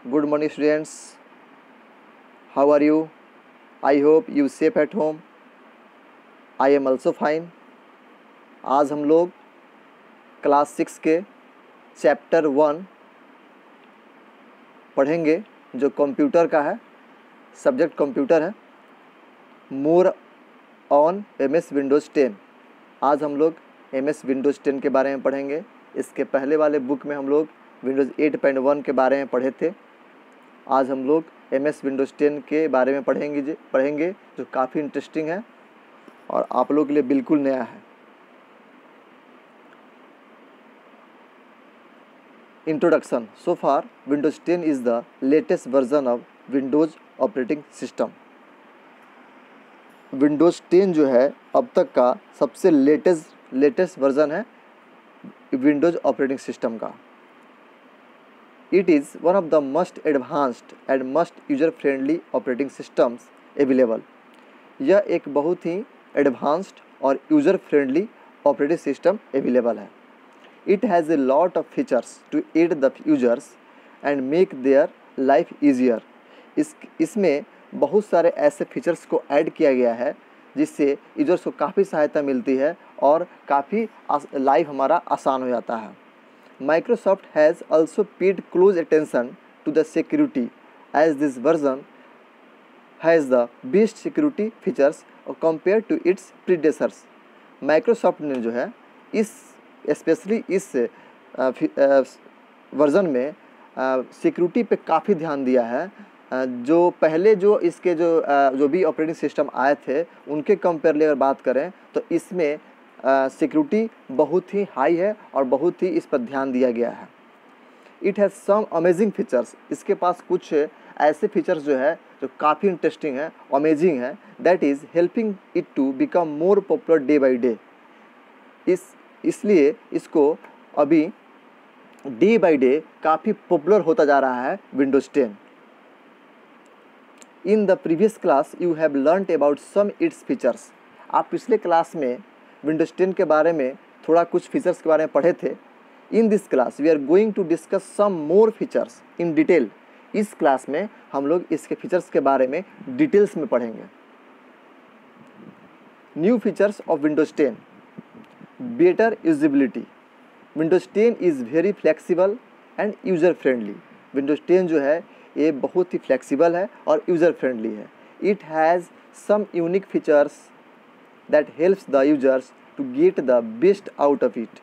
Good morning students. How are you? I hope you safe at home. I am also fine. आज हम लोग class 6 के chapter 1 पढ़ेंगे जो कंप्यूटर का है, सब्जेक्ट कंप्यूटर है। More on MS Windows 10। आज हम लोग MS विंडोज़ 10 के बारे में पढ़ेंगे। इसके पहले वाले बुक में हम लोग विंडोज़ 8.1 के बारे में पढ़े थे। आज हम लोग MS विंडोज़ 10 के बारे में पढ़ेंगे जो काफ़ी इंटरेस्टिंग है और आप लोगों के लिए बिल्कुल नया है। Introduction. So far Windows 10 is the latest version of Windows operating system. Windows 10 जो है अब तक का सबसे लेटेस्ट वर्जन है विंडोज़ ऑपरेटिंग सिस्टम का। It is one of the most advanced and most user friendly operating systems available. यह एक बहुत ही एडवांस्ड और user friendly operating system available है। It has a lot of features to add the users and make their life easier. इसमें बहुत सारे ऐसे फीचर्स को ऐड किया गया है जिससे यूजर्स को काफ़ी सहायता मिलती है और काफ़ी लाइफ हमारा आसान हो जाता है। Microsoft has also paid close attention to the security as this version has the best security features compared to its predecessors। Microsoft ने जो है इस स्पेशली इस वर्ज़न में सिक्योरिटी पे काफ़ी ध्यान दिया है। जो पहले जो इसके जो भी ऑपरेटिंग सिस्टम आए थे उनके कंपेयर अगर बात करें तो इसमें सिक्योरिटी बहुत ही हाई है और बहुत ही इस पर ध्यान दिया गया है। It has some amazing features. इसके पास कुछ ऐसे फीचर्स जो है जो काफ़ी इंटरेस्टिंग है, अमेजिंग है, that is helping it to become more popular day by day. इसलिए इसको अभी डे बाई डे काफ़ी पॉपुलर होता जा रहा है Windows 10। In the previous class you have learned about some its features. आप पिछले क्लास में विंडोज़ 10 के बारे में थोड़ा कुछ फीचर्स के बारे में पढ़े थे। In this class we are going to discuss some more features in detail. इस क्लास में हम लोग इसके फीचर्स के बारे में डिटेल्स में पढ़ेंगे। New features of Windows 10। Better usability. Windows 10 is very flexible and user friendly. Windows 10 जो है ये बहुत ही फ्लेक्सिबल है और यूज़र फ्रेंडली है। It has some unique features that helps the users to get the best out of it।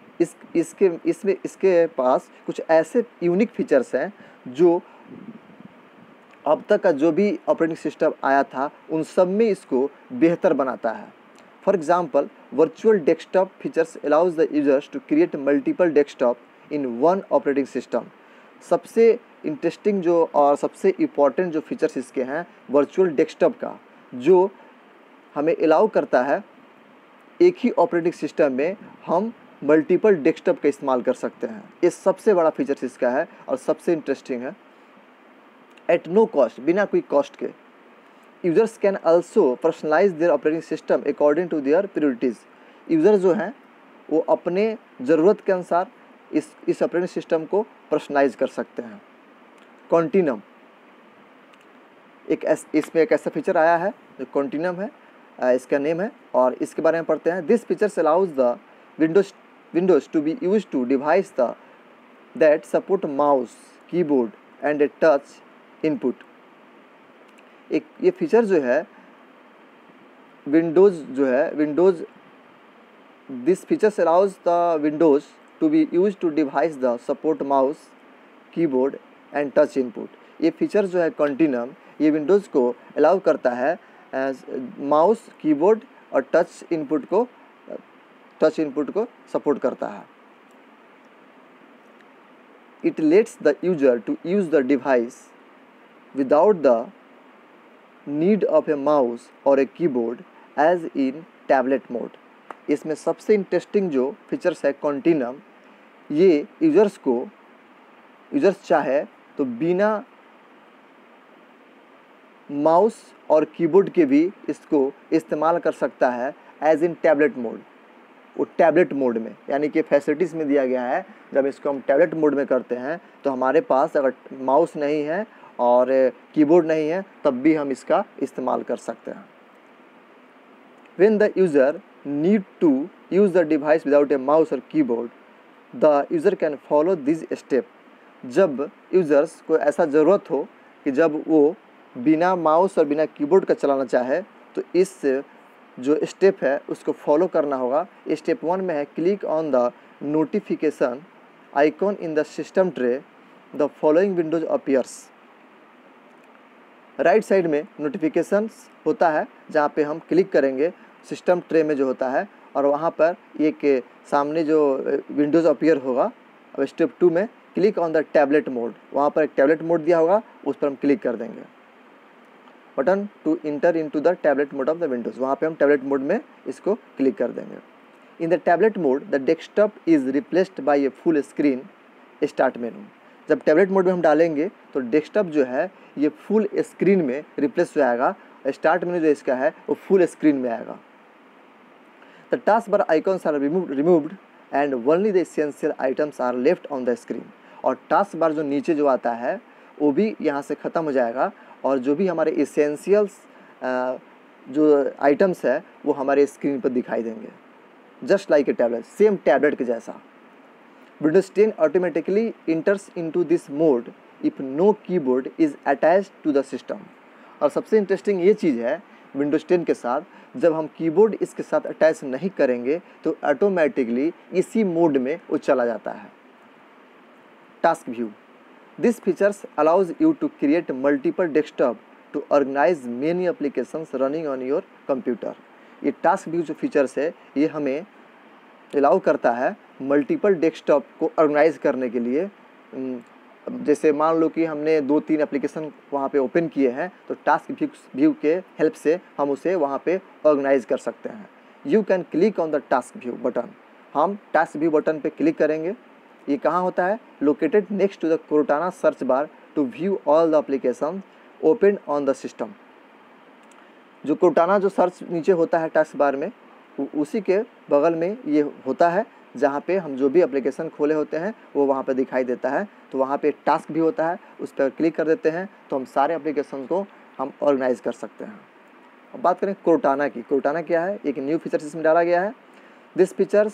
इसके पास कुछ ऐसे यूनिक फीचर्स हैं जो अब तक का जो भी ऑपरेटिंग सिस्टम आया था उन सब में इसको बेहतर बनाता है। For example virtual desktop features allows the users to create multiple desktop in one operating system. सबसे इंटरेस्टिंग जो और सबसे इम्पॉर्टेंट जो फीचर्स इसके हैं वर्चुअल डेस्कटॉप का, जो हमें अलाउ करता है एक ही ऑपरेटिंग सिस्टम में हम मल्टीपल डेस्कटॉप का इस्तेमाल कर सकते हैं। ये सबसे बड़ा फीचर्स इसका है और सबसे इंटरेस्टिंग है। एट नो कॉस्ट, बिना कोई कॉस्ट के users can also personalize their operating system according to their priorities. User जो हैं वो अपने ज़रूरत के अनुसार इस ऑपरेटिंग सिस्टम को पर्सनलाइज कर सकते हैं। कॉन्टिन्यूम, इसमें एक ऐसा फीचर आया है जो कॉन्टिन्यूम है, इसका नेम है और इसके बारे में पढ़ते हैं। This features allows the Windows to be use to device that support mouse, keyboard and a touch input. एक ये फीचर जो है Windows this features allows the Windows to be use to device the support mouse, keyboard and touch input. ये feature जो है continuum, ये Windows को allow करता है माउस, कीबोर्ड और टच इनपुट को सपोर्ट करता है। It lets the user to use the device without the need of a mouse और a keyboard as in tablet mode. इसमें सबसे इंटरेस्टिंग जो फीचर्स है कॉन्टिन्यूम, ये यूजर्स चाहे तो बिना माउस और कीबोर्ड के भी इसको इस्तेमाल कर सकता है एज इन टैबलेट मोड। वो टैबलेट मोड में, यानी कि फैसिलिटीज़ में दिया गया है। जब इसको हम टैबलेट मोड में करते हैं तो हमारे पास अगर माउस नहीं है और कीबोर्ड नहीं है तब भी हम इसका इस्तेमाल कर सकते हैं। When the user need to use the device without a mouse or keyboard, the user can follow this step. जब यूज़र्स को ऐसा ज़रूरत हो कि जब वो बिना माउस और बिना कीबोर्ड का चलाना चाहे तो इस जो स्टेप है उसको फॉलो करना होगा। स्टेप 1 में है click on the notification icon in the system tray, the following windows appears. Right side में नोटिफिकेशंस होता है जहाँ पे हम क्लिक करेंगे सिस्टम ट्रे में जो होता है, और वहाँ पर एक सामने जो विंडोज़ अपीयर होगा। अब स्टेप 2 में click on the tablet mode, वहाँ पर एक टैबलेट मोड दिया होगा, उस पर हम क्लिक कर देंगे। Button to enter into the tablet mode of the Windows, वहाँ पे हम टैबलेट मोड में इसको क्लिक कर देंगे। In the tablet mode the desktop is replaced by a full screen start menu. जब टैबलेट मोड में हम डालेंगे तो डेस्कटॉप जो है ये फुल स्क्रीन में रिप्लेस हो जाएगा। स्टार्ट मेनू जो इसका है वो फुल स्क्रीन में आएगा। The task bar icons are removed and only the essential items are left on the screen. और टास्क बार जो नीचे जो आता है वो भी यहाँ से ख़त्म हो जाएगा, और जो भी हमारे एसेंशियल्स जो आइटम्स है वो हमारे स्क्रीन पर दिखाई देंगे, just like a tablet, same tablet के जैसा। Windows 10 automatically enters into this mode if no keyboard is attached to the system। और सबसे इंटरेस्टिंग ये चीज़ है Windows 10 के साथ, जब हम कीबोर्ड इसके साथ अटैच नहीं करेंगे तो ऑटोमेटिकली इसी मोड में वो चला जाता है। Task view, this features allows you to create multiple desktop to organize many applications running on your computer. ये टास्क व्यू जो फीचर्स है ये हमें अलाउ करता है मल्टीपल डेस्कटॉप को ऑर्गेनाइज करने के लिए। जैसे मान लो कि हमने 2-3 एप्लीकेशन वहाँ पे ओपन किए हैं तो टास्क व्यू के हेल्प से हम उसे वहाँ पे ऑर्गेनाइज कर सकते हैं। You can click on the task view button, हम टास्क व्यू बटन पे क्लिक करेंगे। ये कहाँ होता है? Located next to the Cortana search bar to view all the application open on the system. जो कोर्टाना जो सर्च नीचे होता है टास्क बार में, उसी के बगल में ये होता है जहाँ पे हम जो भी एप्लीकेशन खोले होते हैं वो वहाँ पे दिखाई देता है। तो वहाँ पे टास्क भी होता है, उस पर क्लिक कर देते हैं तो हम सारे एप्लीकेशन को हम ऑर्गेनाइज कर सकते हैं। अब बात करें कोर्टाना की। कोर्टाना क्या है? एक न्यू फीचर इसमें डाला गया है। This feature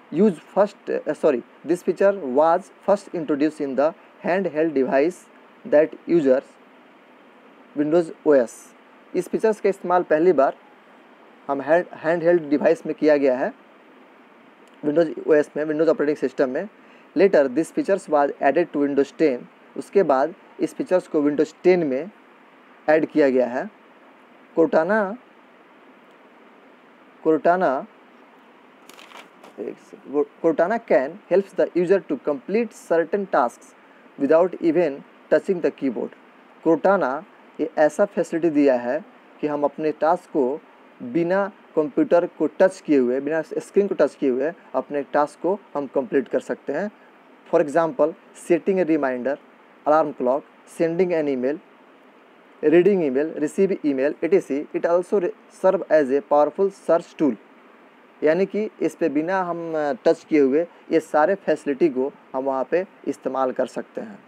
was first introduce in the hand held device that users Windows OS। इस फीचर्स का इस्तेमाल पहली बार हम हैंड हेल्ड डिवाइस में किया गया है, विंडोज़ OS में, विंडोज़ ऑपरेटिंग सिस्टम में। Later this features was added to Windows 10। उसके बाद इस फीचर्स को विंडोज़ 10 में ऐड किया गया है। Cortana can helps the user to complete certain tasks without even touching the keyboard. Cortana ये ऐसा फैसिलिटी दिया है कि हम अपने टास्क को बिना कंप्यूटर को टच किए हुए, बिना स्क्रीन को टच किए हुए अपने टास्क को हम कंप्लीट कर सकते हैं। For example setting a reminder, alarm clock, sending an email, reading email, receive email etc। It also serve as a powerful search tool. यानी कि इस पे बिना हम टच किए हुए ये सारे फैसिलिटी को हम वहाँ पे इस्तेमाल कर सकते हैं।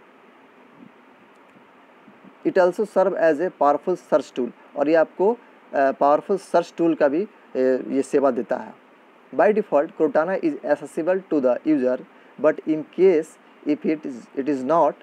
It also serve as a powerful search tool, और ये आपको पावरफुल सर्च टूल का भी ये सेवा देता है। By default Cortana is accessible to the user, but in case if it is not,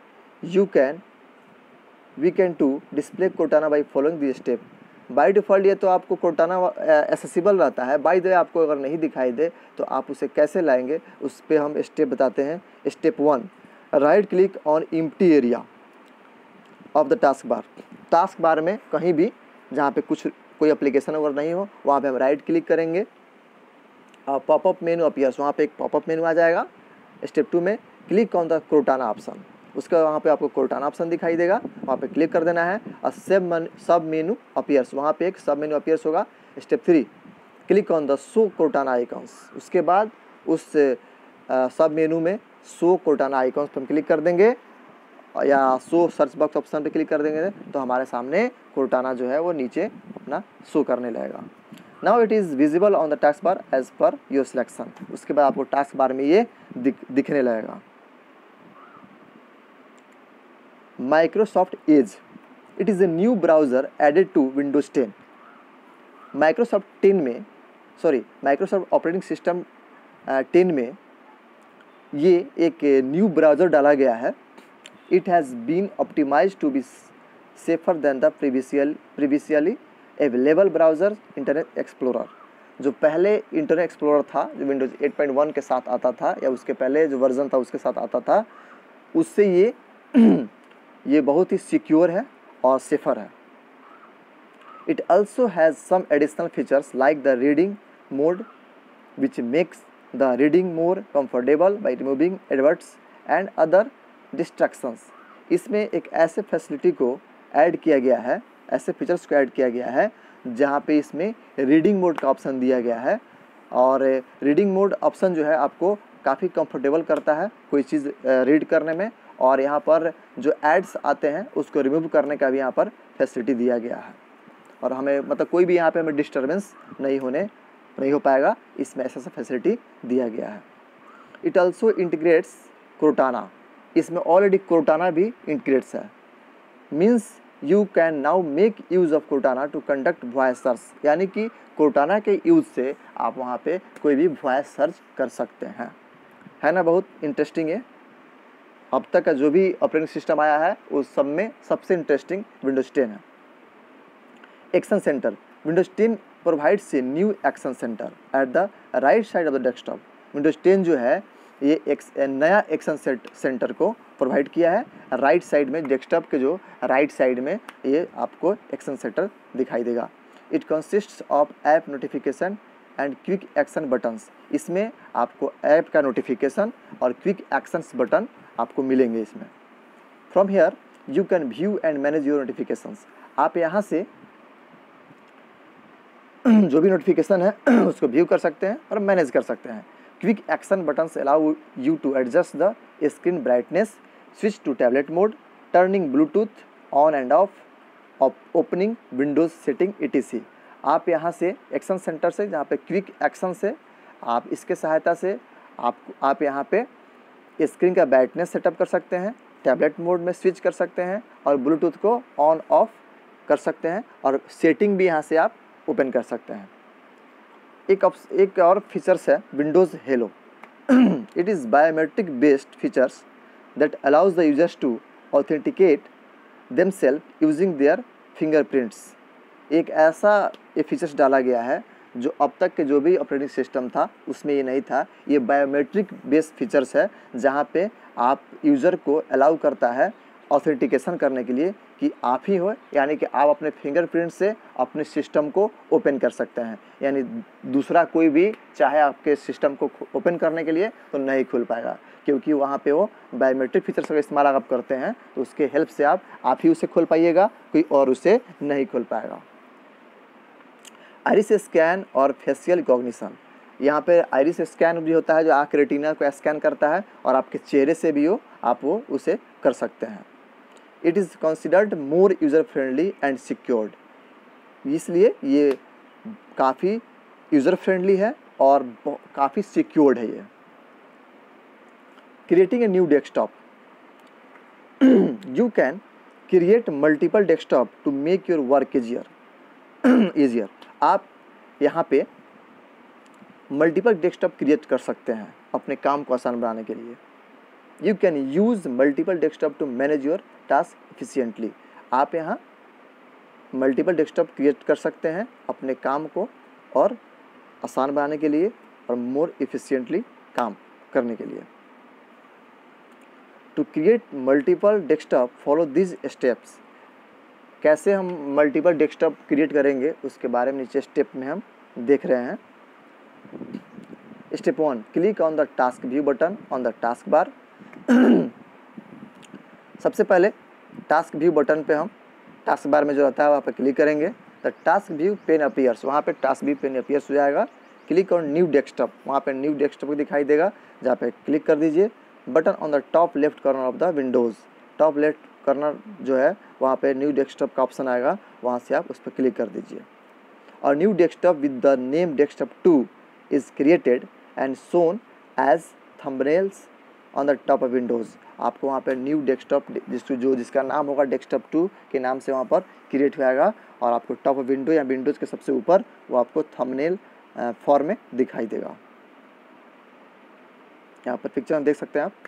we can to display Cortana by following this step. By default ये तो आपको कोर्टाना एक्सेसिबल रहता है, बाय द वे आपको अगर नहीं दिखाई दे तो आप उसे कैसे लाएंगे उस पर हम स्टेप बताते हैं। Step 1, right click on empty area of the task bar. Task bar में कहीं भी जहाँ पे कोई एप्लीकेशन अगर नहीं हो वहाँ पे हम राइट क्लिक करेंगे, पॉपअप मेनू अपीयर्स, वहाँ पे एक पॉपअप मेनू आ जाएगा। स्टेप 2 में click on the Cortana option, उसका वहाँ पे आपको कोर्टाना ऑप्शन दिखाई देगा, वहाँ पे क्लिक कर देना है। और सब मेनू अपीयर्स, वहाँ पे एक सब मेनू अपीयर्स होगा। Step 3, click on the show Cortana icons, उसके बाद उस सब मेनू में शो कोर्टाना आइकॉन्स पर हम क्लिक कर देंगे या शो सर्च बॉक्स ऑप्शन पे क्लिक कर देंगे तो हमारे सामने कोर्टाना जो है वो नीचे अपना शो करने लगेगा। Now it is visible on the task bar as per your selection. उसके बाद आपको टास्क बार में ये दिखने लगेगा। Microsoft Edge, it is a new browser added to Windows 10। Microsoft operating system 10 में ये एक न्यू ब्राउज़र डाला गया है। It has been optimize to be safer than the previously available browser Internet Explorer. जो पहले इंटरनेट एक्सप्लोरर था, जो विंडोज़ 8.1 के साथ आता था या उसके पहले जो वर्जन था उसके साथ आता था, उससे ये बहुत ही सिक्योर है और सेफर है। It also has some additional features like the reading mode which makes the reading more comfortable by removing adverts and other distractions. इसमें एक ऐसे फैसिलिटी को ऐड किया गया है, ऐसे फीचर्स को ऐड किया गया है जहाँ पे इसमें रीडिंग मोड का ऑप्शन दिया गया है। और रीडिंग मोड ऑप्शन जो है आपको काफ़ी कंफर्टेबल करता है कोई चीज़ रीड करने में, और यहाँ पर जो एड्स आते हैं उसको रिमूव करने का भी यहाँ पर फैसिलिटी दिया गया है। और हमें मतलब कोई भी यहाँ पे हमें डिस्टर्बेंस नहीं हो पाएगा, इसमें ऐसा फैसिलिटी दिया गया है। इट ऑल्सो इंटीग्रेट्स कोर्टाना, इसमें ऑलरेडी कोर्टाना भी इंटीग्रेट्स है। Means you can now make use of Cortana to conduct voice search, यानी कि कोर्टाना के यूज़ से आप वहाँ पे कोई भी वॉइस सर्च कर सकते हैं। है ना, बहुत इंटरेस्टिंग है। अब तक का जो भी ऑपरेटिंग सिस्टम आया है उस सब में सबसे इंटरेस्टिंग विंडोज़ 10 है। Action center, Windows 10 provides a new action center at the right side of the desktop. Windows 10 जो है ये एक नया एक्शन सेंटर को प्रोवाइड किया है। राइट साइड में, डेस्कटॉप के जो राइट साइड में ये आपको एक्शन सेंटर दिखाई देगा। It consists of app notification and quick action buttons. इसमें आपको ऐप का नोटिफिकेशन और क्विक एक्शंस बटन आपको मिलेंगे इसमें। From here you can view and manage your notifications. आप यहाँ से जो भी नोटिफिकेशन है उसको व्यू कर सकते हैं और मैनेज कर सकते हैं। Quick action buttons allow you to adjust the screen brightness, switch to tablet mode, turning Bluetooth on and off, opening Windows setting etc। आप यहाँ से एक्शन सेंटर से, जहाँ पे क्विक एक्शन से आप इसके सहायता से आप यहाँ पे स्क्रीन का ब्राइटनेस सेटअप कर सकते हैं, टैबलेट मोड में स्विच कर सकते हैं और ब्लूटूथ को ऑन ऑफ कर सकते हैं, और सेटिंग भी यहाँ से आप ओपन कर सकते हैं। एक और फीचर्स है Windows Hello. It is biometric based features that allows the users to authenticate themselves using their fingerprints. एक ऐसा ये फीचर्स डाला गया है जो अब तक के जो भी ऑपरेटिंग सिस्टम था उसमें ये नहीं था। ये बायोमेट्रिक बेस्ड फीचर्स है जहाँ पे आप यूज़र को अलाउ करता है ऑथेंटिकेशन करने के लिए कि आप ही हो, यानी कि आप अपने फिंगरप्रिंट से अपने सिस्टम को ओपन कर सकते हैं। यानी दूसरा कोई भी चाहे आपके सिस्टम को ओपन करने के लिए तो नहीं खुल पाएगा, क्योंकि वहाँ पे वो बायोमेट्रिक फीचर्स का इस्तेमाल आप करते हैं तो उसके हेल्प से आप ही उसे खोल पाइएगा, कोई और उसे नहीं खोल पाएगा। आइरिस स्कैन और फेशियल रिकॉग्निशन, यहाँ पे आइरिस स्कैन भी होता है जो आँख रेटिना को स्कैन करता है और आपके चेहरे से भी आप वो उसे कर सकते हैं। It is considered more user friendly and secured, इसलिए ये काफ़ी यूज़र फ्रेंडली है और काफ़ी सिक्योर्ड है ये। Creating a new desktop, you can create multiple desktop to make your work easier. आप यहाँ पे मल्टीपल डेस्कटॉप क्रिएट कर सकते हैं अपने काम को आसान बनाने के लिए। You can use multiple desktop to manage your task efficiently. आप यहाँ मल्टीपल डेस्कटॉप क्रिएट कर सकते हैं अपने काम को और आसान बनाने के लिए और मोर एफिशिएंटली काम करने के लिए। To create multiple desktop follow this steps. कैसे हम मल्टीपल डेस्कटॉप क्रिएट करेंगे उसके बारे में नीचे स्टेप में हम देख रहे हैं। Step 1, click on the task view button on the task bar. सबसे पहले टास्क व्यू बटन पे हम टास्क बार में जो रहता है वहाँ पे क्लिक करेंगे। The task view pane appears, वहाँ पे टास्क व्यू पेन अपीयर्स हो जाएगा। क्लिक ऑन न्यू डेस्कटॉप, वहाँ पे न्यू डेस्कटॉप दिखाई देगा, जहाँ पे क्लिक कर दीजिए। Button on the top left corner of the windows, top left corner जो है वहाँ पे न्यू डेस्कटॉप का ऑप्शन आएगा, वहाँ से आप उस पर क्लिक कर दीजिए। A new desktop with the name desktop 2 is created and shown as thumbnails on the top of Windows. आपको वहाँ पे न्यू डेस्कटॉप जिसका नाम होगा डेस्कटॉप 2 के नाम से वहाँ पर क्रिएट हो जाएगा और आपको टॉप ऑफ विंडो या विंडोज़ के सबसे ऊपर वो आपको थंबनेल फॉर्म में दिखाई देगा। यहाँ पर पिक्चर में देख सकते हैं आप।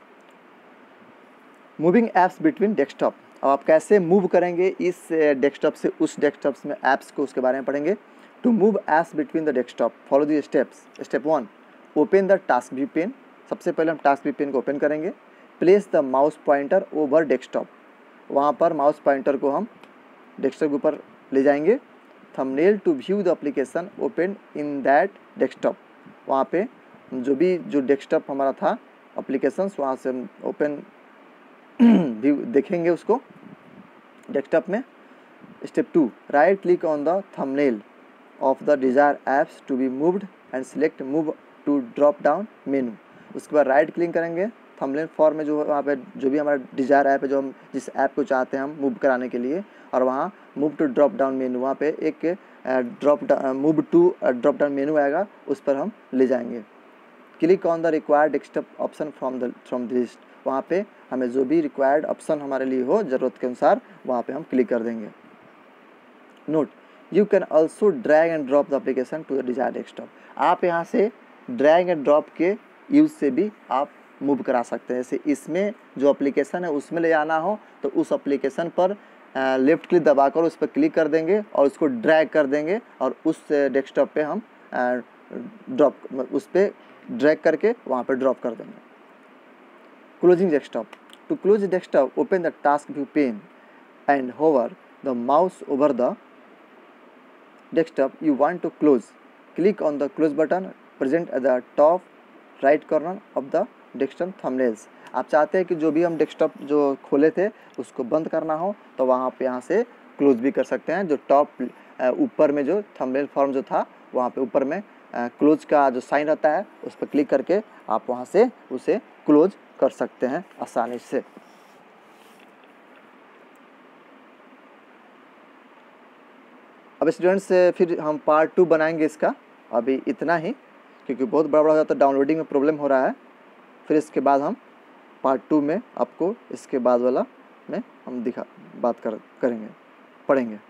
मूविंग ऐप्स बिटवीन डेस्कटॉप, अब आप कैसे मूव करेंगे इस डेस्कटॉप से उस डेस्कटॉप में ऐप्स को, उसके बारे में पढ़ेंगे। To move apps between the desktop follow the steps. Step 1, open the task view pane. सबसे पहले हम टास्क व्यू पेन को ओपन करेंगे। Place the mouse pointer over desktop, वहाँ पर माउस पॉइंटर को हम डेस्कटॉप के ऊपर ले जाएंगे। Thumbnail to view the application open in that desktop, वहाँ पे जो डेस्कटॉप हमारा था एप्लीकेशंस, वहाँ से हम ओपन व्यू देखेंगे उसको डेस्कटॉप में। Step 2, right click on the thumbnail of the desire apps to be moved and select move to drop down menu. उसके बाद राइट क्लिक करेंगे थंबनेल फॉर्म में, जो वहाँ पे जो भी हमारा डिजायर ऐप है, जो हम जिस ऐप को चाहते हैं हम मूव कराने के लिए, और वहाँ move to drop down menu, वहाँ पे एक move to drop down menu आएगा, उस पर हम ले जाएंगे। Click on the required desktop option from the list, वहाँ पे हमें जो भी रिक्वायर्ड ऑप्शन हमारे लिए हो ज़रूरत के अनुसार वहाँ पे हम क्लिक कर देंगे। Note, you can also drag and drop the application to the desire desktop. आप यहाँ से ड्रैग एंड ड्रॉप के यूज़ से भी आप मूव करा सकते हैं। जैसे इसमें जो एप्लीकेशन है उसमें ले जाना हो तो उस एप्लीकेशन पर लेफ़्ट क्लिक दबाकर उस पर क्लिक कर देंगे और उसको ड्रैग कर देंगे और उस डेस्कटॉप पे हम उस पर ड्रैग करके वहाँ पर ड्रॉप कर देंगे। Closing desktop, to close desktop open the task view pane and hover the mouse over the desktop you want to close. Click on the close button present at the top right corner of the desktop thumbnails. आप चाहते हैं कि जो भी हम desktop जो खोले थे उसको बंद करना हो तो वहाँ पे यहाँ से क्लोज भी कर सकते हैं। जो टॉप ऊपर में जो थंबनेल फॉर्म जो था वहाँ पे ऊपर में क्लोज का जो साइन रहता है उस पर क्लिक करके आप वहाँ से उसे क्लोज कर सकते हैं आसानी से। अब स्टूडेंट्स फिर हम पार्ट 2 बनाएंगे इसका, अभी इतना ही, क्योंकि बहुत बड़ा हो जाता है, डाउनलोडिंग में प्रॉब्लम हो रहा है। फिर इसके बाद हम पार्ट 2 में आपको इसके बाद वाला में हम बात करेंगे, पढ़ेंगे।